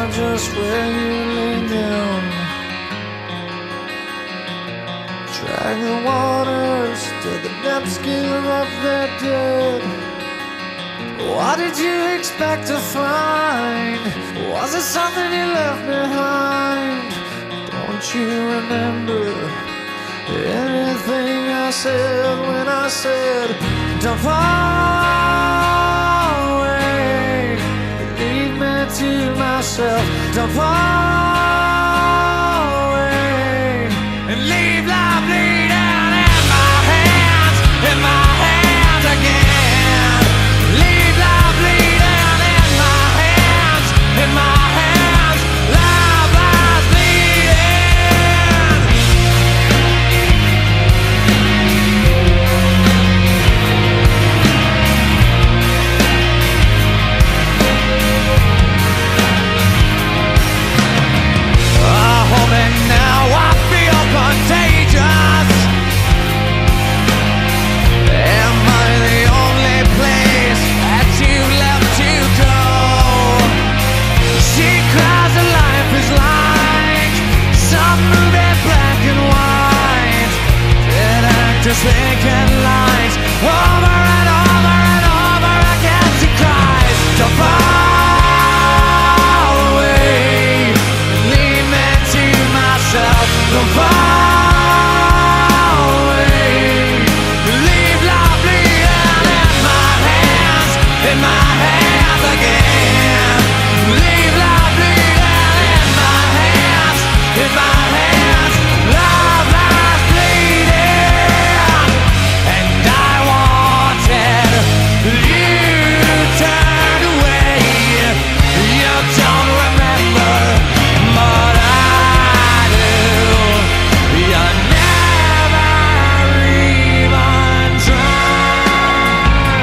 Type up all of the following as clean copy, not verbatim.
just where you lay down. Drag the waters till the depths give up their dead. What did you expect to find? Was it something you left behind? Don't you remember anything I said when I said, don't fall away, leave me to myself. Don't fall away and leave life bleeding in my hands again. Leave life bleeding in my hands, life lies bleeding. Hold me now, I feel contagious. Am I the only place that you left to go? She cries that life is like some movie, black and white. Dead actors thinking lines over and over and over again. She cries, don't fall away, leave me to myself. Don't fall away, leave life bleeding in my hands again. Leave life bleeding in my hands, life lies bleeding. And I wanted, you turned away. You don't remember, but I do. You never even tried.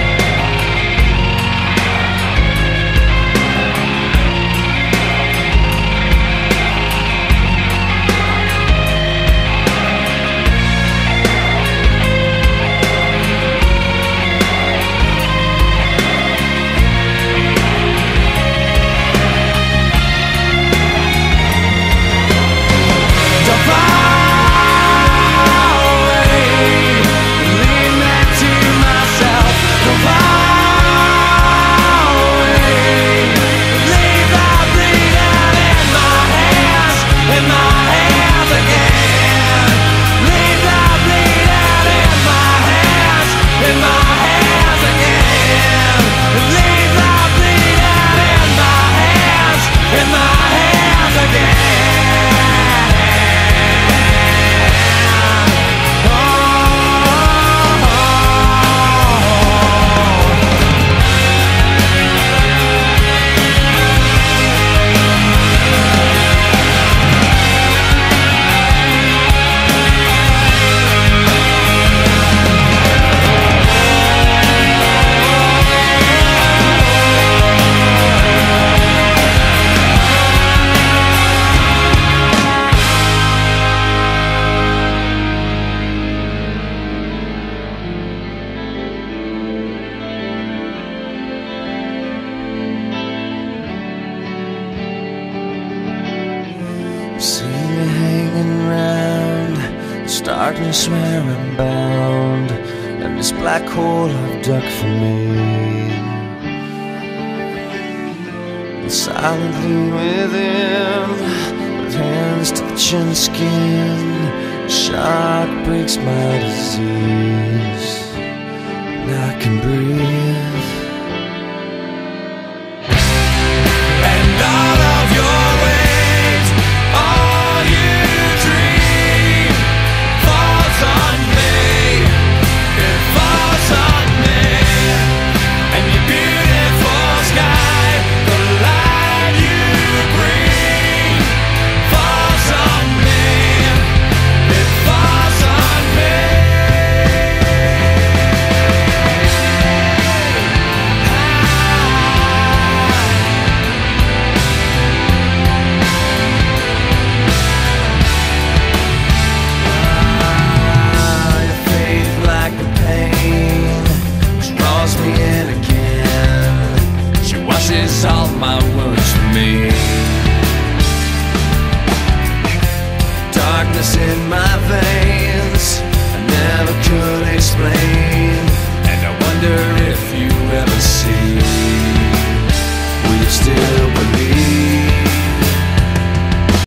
Don't fall away, leave me to myself. Don't fall away, leave life bleeding in my hands again. Leave life bleeding in my hands again. Leave life bleeding in my hands again. See me hanging round, starting to swear I'm bound, and this black hole I've dug for me. And silently within, with hands to the chin skin, a shot breaks my disease, and I can breathe. And all of your weight, all you dream, falls on me. It falls on me. And your beautiful sky, the light you bring, falls on me. It falls on me. in my veins.